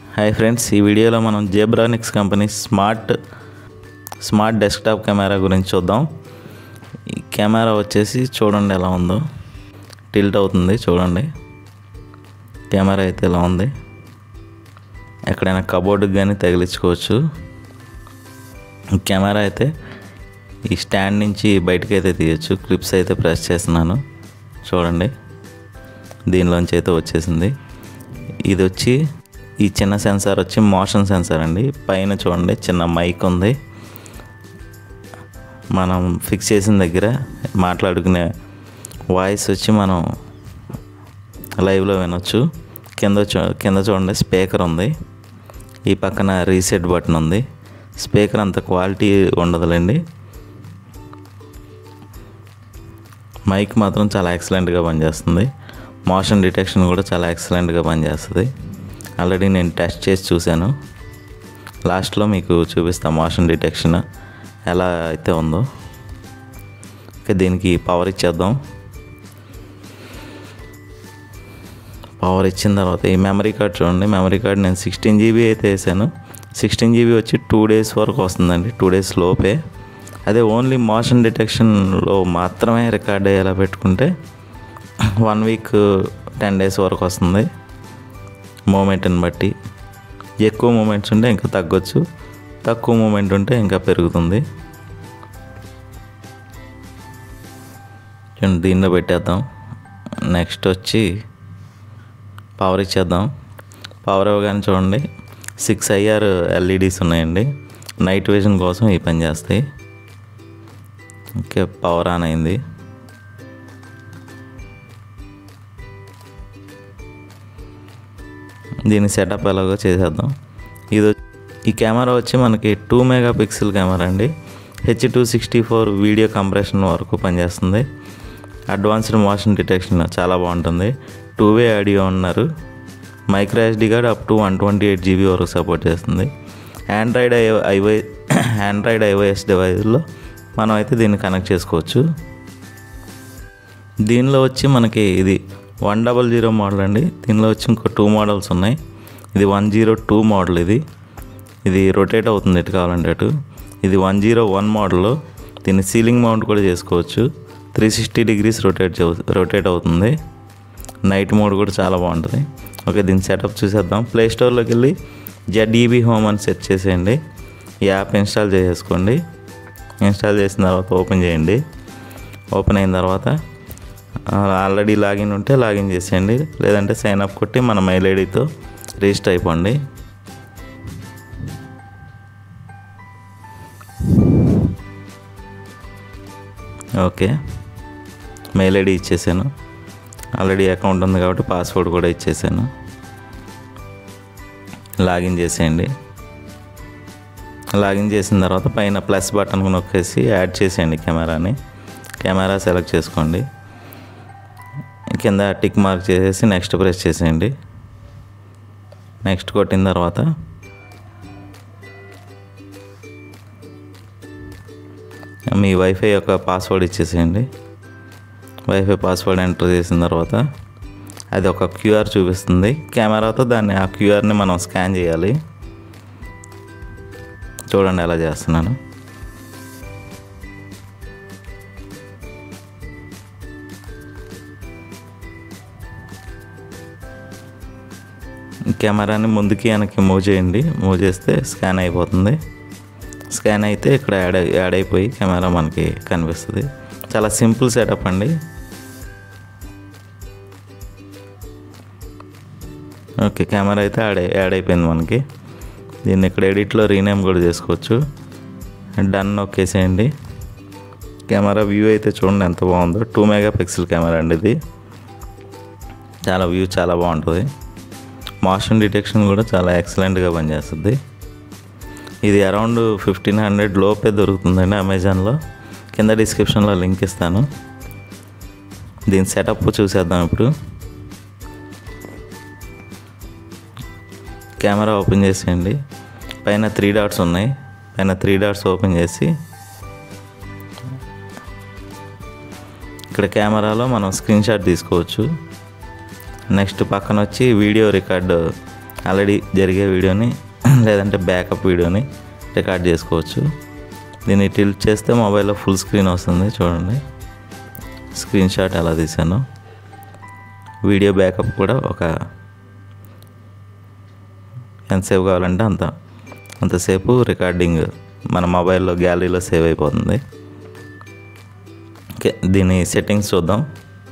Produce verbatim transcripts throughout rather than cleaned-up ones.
Hi friends, ఈ వీడియోలో మనం Zebronics company smart smart desktop camera గురించి చూద్దాం. ఈ కెమెరా వచ్చేసి చూడండి ఎలా ఉందో, టిల్ట్ అవుతుంది చూడండి. కెమెరా అయితే ఎలా ఉంది, ఎక్కడైనా కబోర్డుకి కానీ తగిలించుకోవచ్చు. కెమెరా అయితే ఈ స్టాండ్ నుంచి బయటకు అయితే తీయచ్చు. క్లిప్స్ అయితే ప్రెస్ చేస్తున్నాను చూడండి, దీనిలోంచి అయితే వచ్చేసింది. ఇది వచ్చి ఈ చిన్న సెన్సార్ వచ్చి మోషన్ సెన్సార్ అండి. పైన చూడండి చిన్న మైక్ ఉంది, మనం ఫిక్స్ చేసిన దగ్గర మాట్లాడుకునే వాయిస్ వచ్చి మనం లైవ్లో వినొచ్చు. కింద చూ కింద చూడండి స్పీకర్ ఉంది, ఈ పక్కన రీసెట్ బటన్ ఉంది. స్పీకర్ అంత క్వాలిటీ ఉండదులేండి, మైక్ మాత్రం చాలా ఎక్సలెంట్గా పనిచేస్తుంది. మోషన్ డిటెక్షన్ కూడా చాలా ఎక్సలెంట్గా పనిచేస్తుంది. ఆల్రెడీ నేను టెస్ట్ చేసి చూశాను, లాస్ట్లో మీకు చూపిస్తాను మోషన్ డిటెక్షన్ ఎలా అయితే ఉందో. ఓకే, దీనికి పవర్ ఇచ్చేద్దాం. పవర్ ఇచ్చిన తర్వాత ఈ మెమరీ కార్డ్ చూడండి, మెమరీ కార్డ్ నేను సిక్స్టీన్ జీబీ అయితే వేసాను. సిక్స్టీన్ జీబీ వచ్చి టూ డేస్ వరకు వస్తుందండి, టూ డేస్ లోపే. అదే ఓన్లీ మోషన్ డిటెక్షన్లో మాత్రమే రికార్డ్ అయ్యేలా పెట్టుకుంటే వన్ వీక్ టెన్ డేస్ వరకు వస్తుంది. మూమెంట్ని బట్టి ఎక్కువ మూమెంట్స్ ఉంటే ఇంకా తగ్గొచ్చు, తక్కువ మూమెంట్ ఉంటే ఇంకా పెరుగుతుంది. దీనిలో పెట్టేద్దాం. నెక్స్ట్ వచ్చి పవర్ ఇచ్చేద్దాం. పవర్ ఇవ్వగానే చూడండి సిక్స్ ఐఆర్ ఎల్ఈడీస్ ఉన్నాయండి, నైట్ విజన్ కోసం ఈ పని చేస్తాయి. ఓకే, పవర్ ఆన్ అయింది. దీని సెటప్ ఎలాగో చేసేద్దాం. ఇది ఈ కెమెరా వచ్చి మనకి టూ మెగా పిక్సెల్ కెమెరా అండి. H two sixty four video compression వరకు పనిచేస్తుంది. అడ్వాన్స్డ్ మోషన్ డిటెక్షన్ చాలా బాగుంటుంది. టూ వే ఆడియో ఉన్నారు. Micro SD card up to one twenty eight GB వరకు సపోర్ట్ చేస్తుంది. ఆండ్రాయిడ్ ఐ ఐవై ఆండ్రాయిడ్ ఐఓఎస్ డివైస్లో మనం అయితే దీన్ని కనెక్ట్ చేసుకోవచ్చు. దీనిలో వచ్చి మనకి ఇది వన్ డబల్ జీరో మోడల్ అండి. దీనిలో వచ్చి ఇంకో టూ మోడల్స్ ఉన్నాయి. ఇది వన్ జీరో టూ మోడల్, ఇది ఇది రొటేట్ అవుతుంది ఎటు కావాలంటే అటు. ఇది వన్ జీరో వన్ మోడల్లో దీన్ని సీలింగ్ మౌంట్ కూడా చేసుకోవచ్చు. Three sixty degrees rotate rotate అవుతుంది. నైట్ మోడ్ కూడా చాలా బాగుంటుంది. ఓకే, దీని సెటప్ చూసేద్దాం. ప్లే స్టోర్లోకి వెళ్ళి జెడ్ఈబీ హోమ్ అని సెర్చ్ చేసేయండి. ఈ యాప్ ఇన్స్టాల్ చేసేసుకోండి. ఇన్స్టాల్ చేసిన తర్వాత ఓపెన్ చేయండి. ఓపెన్ అయిన తర్వాత ఆల్రెడీ లాగిన్ ఉంటే లాగిన్ చేసేయండి, లేదంటే సైన్ అప్ కొట్టి మన మెయిల్ ఐడితో రిజిస్టర్ అయిపోండి. ఓకే, మెయిల్ ఐడి ఇచ్చేసాను. ఆల్రెడీ అకౌంట్ ఉంది కాబట్టి పాస్వర్డ్ కూడా ఇచ్చేసాను. లాగిన్ చేసేయండి. లాగిన్ చేసిన తర్వాత పైన ప్లస్ బటన్ నొక్కేసి యాడ్ చేసేయండి కెమెరాని. కెమెరా సెలెక్ట్ చేసుకోండి. కింద టిక్ మార్క్ చేసేసి నెక్స్ట్ ప్రెస్ చేసేయండి. నెక్స్ట్ కొట్టిన తర్వాత మీ వైఫై యొక్క పాస్వర్డ్ ఇచ్చేసేయండి. వైఫై పాస్వర్డ్ ఎంటర్ చేసిన తర్వాత అది ఒక క్యూఆర్ చూపిస్తుంది. కెమెరాతో దాన్ని ఆ క్యూఆర్ని మనం స్కాన్ చేయాలి. చూడండి ఎలా చేస్తున్నాను. కెమెరాని ముందుకి వెనక్కి మూవ్ చేయండి. మూవ్ చేస్తే స్కాన్ అయిపోతుంది. స్కాన్ అయితే ఇక్కడ యాడ్ యాడ్ అయిపోయి కెమెరా మనకి కనిపిస్తుంది. చాలా సింపుల్ సెటప్ అండి. ఓకే, కెమెరా అయితే యాడ్ యాడ్ అయిపోయింది మనకి. దీన్ని ఇక్కడ ఎడిట్లో రీనేమ్ కూడా చేసుకోవచ్చు. డన్ నొక్కేసేయండి. కెమెరా వ్యూ అయితే చూడండి ఎంత బాగుందో. టూ మెగా పిక్సెల్ కెమెరా అండి ఇది. చాలా వ్యూ చాలా బాగుంటుంది. మోషన్ డిటెక్షన్ కూడా చాలా ఎక్సలెంట్గా పనిచేస్తుంది. ఇది అరౌండ్ ఫిఫ్టీన్ హండ్రెడ్ లోపే దొరుకుతుందండి అమెజాన్లో. కింద డిస్క్రిప్షన్లో లింక్ ఇస్తాను. దీని సెటప్ చూసేద్దాం ఇప్పుడు. కెమెరా ఓపెన్ చేసేయండి. పైన త్రీ డాట్స్ ఉన్నాయి. పైన త్రీ డాట్స్ ఓపెన్ చేసి ఇక్కడ కెమెరాలో మనం స్క్రీన్ షాట్ తీసుకోవచ్చు. నెక్స్ట్ పక్కన వచ్చి వీడియో రికార్డ్ ఆల్రెడీ జరిగే వీడియోని లేదంటే బ్యాకప్ వీడియోని రికార్డ్ చేసుకోవచ్చు. దీన్ని టిల్ట్ చేస్తే మొబైల్లో ఫుల్ స్క్రీన్ వస్తుంది. చూడండి స్క్రీన్ షాట్ ఎలా తీసాను. వీడియో బ్యాకప్ కూడా ఒక ఎంతసేపు కావాలంటే అంత అంతసేపు రికార్డింగ్ మన మొబైల్లో గ్యాలరీలో సేవ్ అయిపోతుంది. ఓకే, దీని సెట్టింగ్స్ చూద్దాం.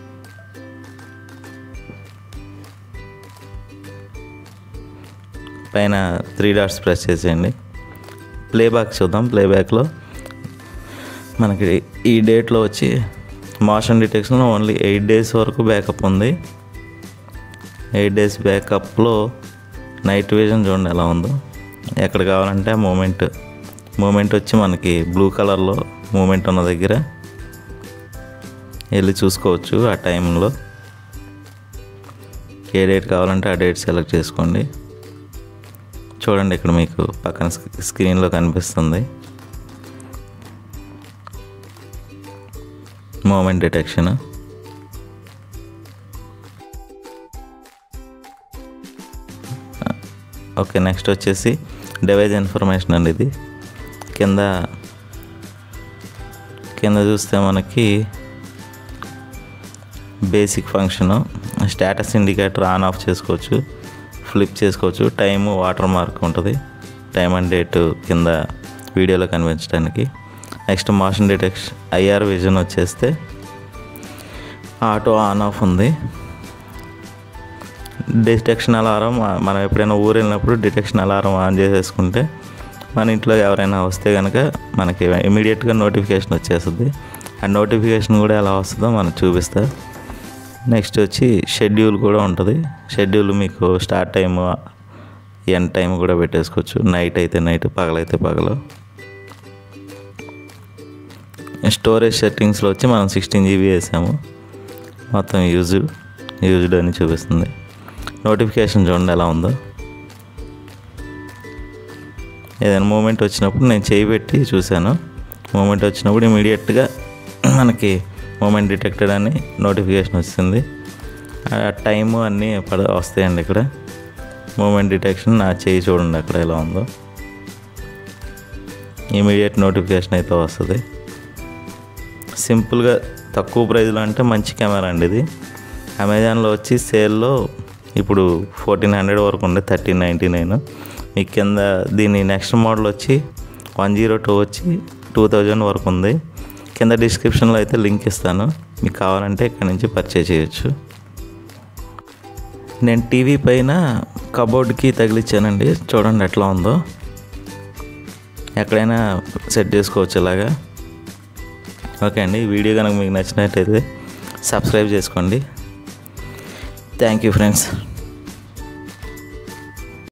పైన త్రీ డాట్స్ ప్రెస్ చేసేయండి. ప్లేబ్యాక్ చూద్దాం. ప్లేబ్యాక్లో మనకి ఈ డేట్లో వచ్చి మోషన్ డిటెక్షన్లో ఓన్లీ ఎయిట్ డేస్ వరకు బ్యాకప్ ఉంది. ఎయిట్ డేస్ బ్యాకప్లో నైట్ విజన్ చూడండి ఎలా ఉందో. ఎక్కడ కావాలంటే ఆ మూమెంట్ మూమెంట్ వచ్చి మనకి బ్లూ కలర్లో మూమెంట్ ఉన్న దగ్గర వెళ్ళి చూసుకోవచ్చు. ఆ టైంలో ఏ డేట్ కావాలంటే ఆ డేట్ సెలెక్ట్ చేసుకోండి. చూడండి ఇక్కడ మీకు పక్కన స్క్రీన్లో కనిపిస్తుంది మూమెంట్ డిటెక్షన్. ఓకే, నెక్స్ట్ వచ్చేసి డివైస్ ఇన్ఫర్మేషన్ అండి. ఇది కింద కింద చూస్తే మనకి basic function, status indicator on off చేసుకోవచ్చు, ఫ్లిప్ చేసుకోవచ్చు, టైము వాటర్ మార్క్ ఉంటుంది, టైం అండ్ డేట్ కింద వీడియోలో కనిపించడానికి. Next motion detection IR vision వచ్చేస్తే ఆటో ఆన్ ఆఫ్ ఉంది. డిటెక్షన్ అలారం మనం ఎప్పుడైనా ఊరు వెళ్ళినప్పుడు డిటెక్షన్ అలారం ఆన్ చేసేసుకుంటే మన ఇంట్లో ఎవరైనా వస్తే కనుక మనకి ఇమీడియట్గా నోటిఫికేషన్ వచ్చేస్తుంది. ఆ నోటిఫికేషన్ కూడా ఎలా వస్తుందో మనకు చూపిస్తా. నెక్స్ట్ వచ్చి షెడ్యూల్ కూడా ఉంటుంది. షెడ్యూల్ మీకు స్టార్ట్ టైము ఎండ్ టైం కూడా పెట్టేసుకోవచ్చు. నైట్ అయితే నైట్, పగలైతే పగలు. స్టోరేజ్ సెట్టింగ్స్లో వచ్చి మనం సిక్స్టీన్ జీబీ వేసాము. మొత్తం యూజ్డ్ యూజ్డ్ అని చూపిస్తుంది. నోటిఫికేషన్ చూడండి ఎలా ఉందో. ఏదైనా మూమెంట్ వచ్చినప్పుడు నేను చేయి పెట్టి చూశాను. మూమెంట్ వచ్చినప్పుడు ఇమీడియట్గా మనకి మూమెంట్ డిటెక్టెడ్ అని నోటిఫికేషన్ వస్తుంది. ఆ టైము అన్నీ పడ వస్తాయండి. ఇక్కడ మూమెంట్ డిటెక్షన్ నా చేయి చూడండి అక్కడ ఎలా ఉందో. ఇమీడియట్ నోటిఫికేషన్ అయితే వస్తుంది. సింపుల్గా తక్కువ ప్రైజ్లో అంటే మంచి కెమెరా అండి ఇది. అమెజాన్లో వచ్చి సేల్లో ఇప్పుడు ఫోర్టీన్ హండ్రెడ్ వరకు ఉండే, థర్టీన్ నైంటీ నైన్. మీకు కింద దీని నెక్స్ట్ మోడల్ వచ్చి వన్ జీరో టూ వచ్చి టూ థౌజండ్ వరకు ఉంది. కింద డిస్క్రిప్షన్లో అయితే లింక్ ఇస్తాను, మీకు కావాలంటే ఇక్కడ నుంచి పర్చేజ్ చేయొచ్చు. నేను టీవీ పైన కబోర్డ్కి తగిలిచ్చానండి. చూడండి ఎట్లా ఉందో. ఎక్కడైనా సెట్ చేసుకోవచ్చు ఇలాగా. ఓకే అండి, వీడియో కనుక మీకు నచ్చినట్టయితే సబ్స్క్రైబ్ చేసుకోండి. Thank you friends.